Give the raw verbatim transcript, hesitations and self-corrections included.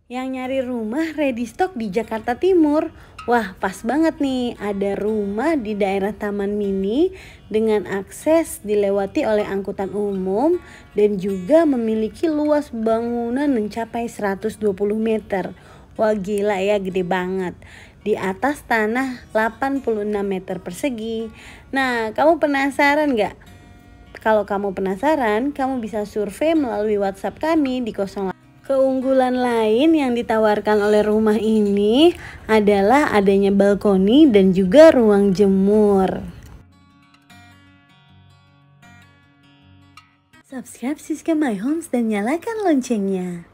Yang nyari rumah ready stock di Jakarta Timur. Wah, pas banget nih. Ada rumah di daerah Taman Mini dengan akses dilewati oleh angkutan umum dan juga memiliki luas bangunan mencapai seratus dua puluh meter. Wah, gila ya, gede banget. Di atas tanah delapan puluh enam meter persegi. Nah, kamu penasaran nggak? Kalau kamu penasaran, kamu bisa survei melalui WhatsApp kami di nol. Keunggulan lain yang ditawarkan oleh rumah ini adalah adanya balkoni dan juga ruang jemur. Subscribe Siska My Homes dan nyalakan loncengnya.